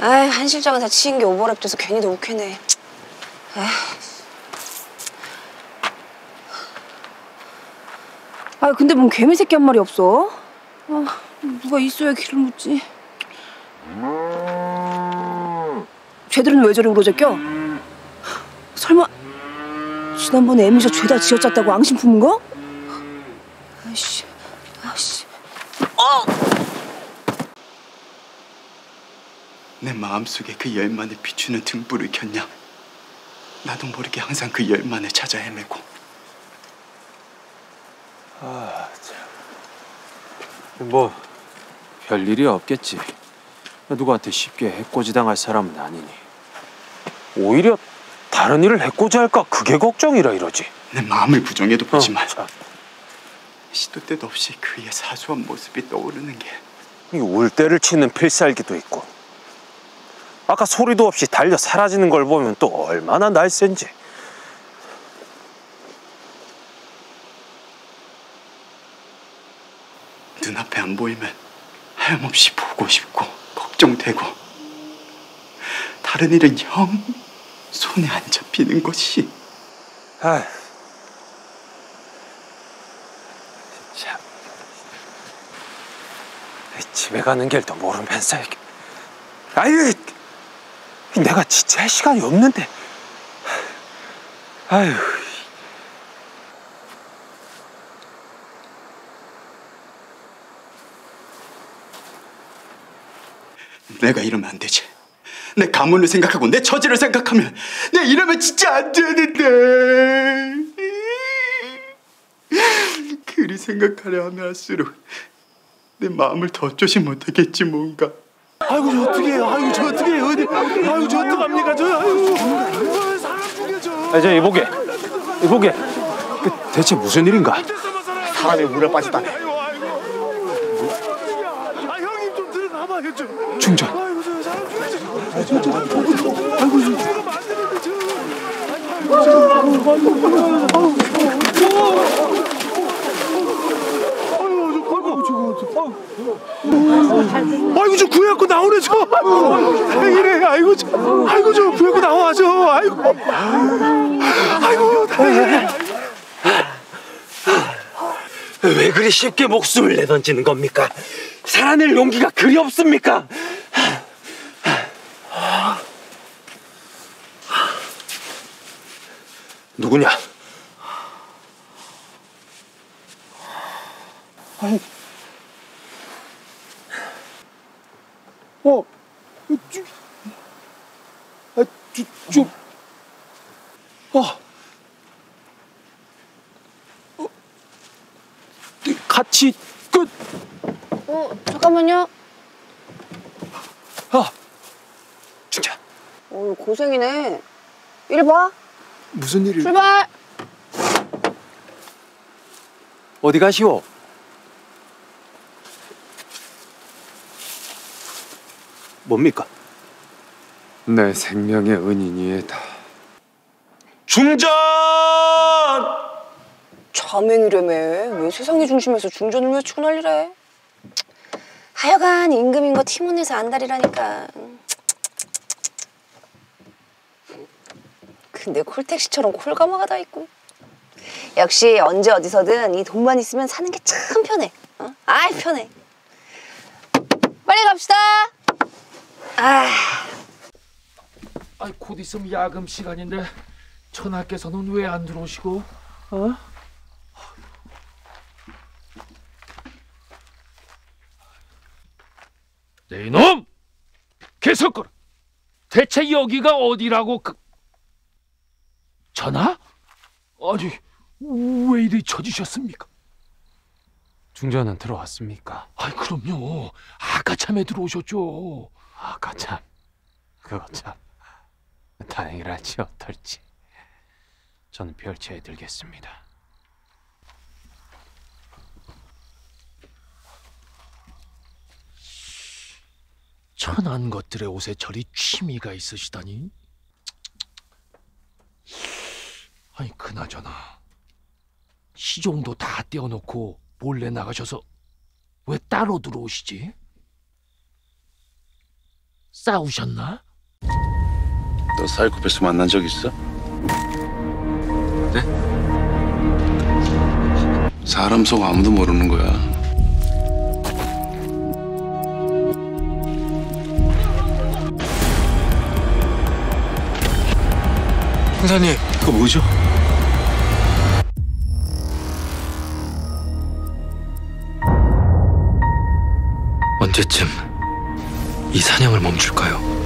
아이, 한 실장은 다 치인 게 오버랩 돼서 괜히 더 욱해네. 아, 근데 뭔 개미 새끼 한 마리 없어? 아, 누가 있어야 귀를 묻지. 쟤들은 왜 저리 우러졌겨? 설마 지난번에 애미저 죄다 지어짰다고 앙심 품은 거? 아이씨, 아이씨. 내 마음속에 그 열만을 비추는 등불을 켰냐? 나도 모르게 항상 그 열만을 찾아 헤매고. 아, 참. 뭐 별일이 없겠지. 누구한테 쉽게 해코지당할 사람은 아니니. 오히려 다른 일을 해코지할까 그게 걱정이라 이러지. 내 마음을 부정해도 보지만 시도 때도 없이 그의 사소한 모습이 떠오르는 게 이 울 때를 치는 필살기도 있고 아까 소리도 없이 달려 사라지는 걸 보면 또 얼마나 날쌘지. 눈앞에 안 보이면 하염없이 보고 싶고 걱정되고 다른 일은 영 손에 안 잡히는 것이. 아, 참. 집에 가는 길도 모르면서 이렇게. 아유, 내가 진짜 할 시간이 없는데. 아유. 내가 이러면 안 되지. 내 가문을 생각하고 내 처지를 생각하면 내 이러면 진짜 안 되는데. 그리 생각하려 하면 할수록 내 마음을 더 어쩌지 못하겠지 뭔가. 아이고 저 어떡해요. 아이고 저 어떡해요. 아이고 저 어떡합니까 저. 아이고 사람 죽여줘. 저 이보게. 대체 무슨 일인가? 사람이 물에 빠지다네. 아 형님 좀 들어가봐요 좀. 중전. 아이고 저 사람 죽여줘. 아이고 지금 안 되는데 아이고 저 구해갖고 나오네 저. 다행이네. 아이고 저 구해갖고 나와 저. 아이고 다행이네. 왜 그리 쉽게 목숨을 내던지는 겁니까? 살아낼 용기가 그리 없습니까? 누구냐? 같이 끝. 잠깐만요. 진짜. 고생이네. 이리 봐. 무슨 일이? 출발. 어디 가시오? 뭡니까? 내 생명의 은인이다. 중전! 자맹이라며. 왜 세상의 중심에서 중전을 외치고 난리래. 하여간 임금인 거 티문에서 안달이라니까. 근데 콜택시처럼 콜가마가 다 있고. 역시 언제 어디서든 이 돈만 있으면 사는 게 참 편해. 아이 편해. 빨리 갑시다. 아이 곧 있으면 야금 시간인데 전하께서는 왜 안 들어오시고? 네 이놈! 계속 대체 여기가 어디라고 전하? 아니 왜 이리 처지셨습니까? 중전은 들어왔습니까? 아이 그럼요. 아까 참에 들어오셨죠. 아까 참, 그거 참 다행이랄지 어떨지. 저는 별채에 들겠습니다. 천한 것들의 옷에 저리 취미가 있으시다니. 아니 그나저나 시종도 다 떼어놓고 몰래 나가셔서 왜 따로 들어오시지? 싸우셨나? 너 사이코패스 만난 적 있어? 네? 사람 속 아무도 모르는 거야. 형사님, 그거 뭐죠? 언제쯤 이 사냥을 멈출까요?